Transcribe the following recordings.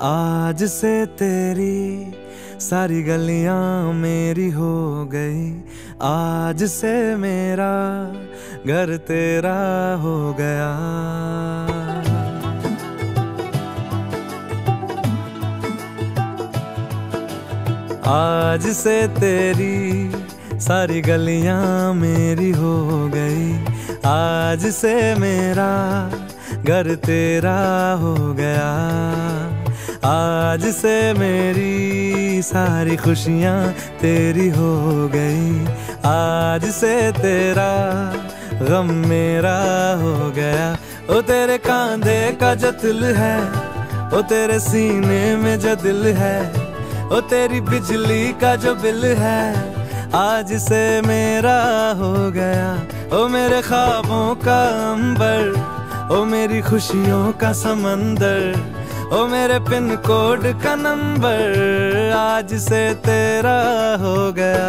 आज से तेरी सारी गलियां मेरी हो गई। आज से मेरा घर तेरा हो गया। आज से तेरी सारी गलियां मेरी हो गई। आज से मेरा घर तेरा हो गया। आज से मेरी सारी खुशियां तेरी हो गई। आज से तेरा गम मेरा हो गया। ओ तेरे कांधे का जो दिल है, ओ तेरे सीने में जो दिल है, ओ तेरी बिजली का जो बिल है, आज से मेरा हो गया। ओ मेरे ख्वाबों का अंबर, ओ मेरी खुशियों का समंदर, ओ मेरे पिन कोड का नंबर, आज से तेरा हो गया।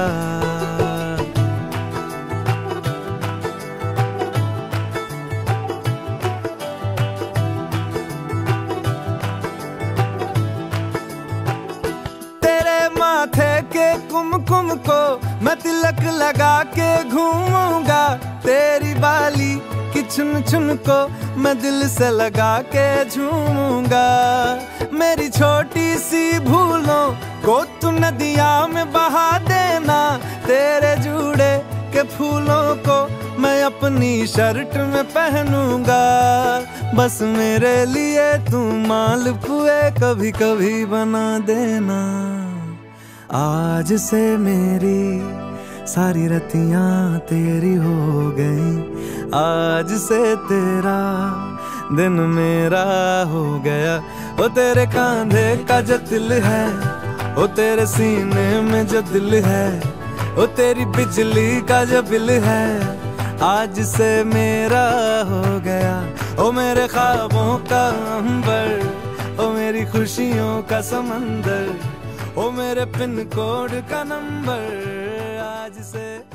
तेरे माथे के कुमकुम को मैं तिलक लगा के घूमूंगा। तेरी बाली कि चुन चुन को मैं दिल से लगा के झूमूंगा। मेरी छोटी सी भूलों को तू नदिया में बहा देना। तेरे जूड़े के फूलों को मैं अपनी शर्ट में पहनूंगा। बस मेरे लिए तू मालपुए कभी कभी बना देना। आज से मेरी सारी रतियां तेरी हो गई। आज से तेरा दिन मेरा हो गया। ओ तेरे कांधे का जो दिल है, ओ तेरे सीने में जो दिल है, ओ तेरी बिजली का जो बिल है, आज से मेरा हो गया। ओ मेरे ख्वाबों का अंबर, ओ मेरी खुशियों का समंदर, ओ मेरे पिन कोड का नंबर, आज से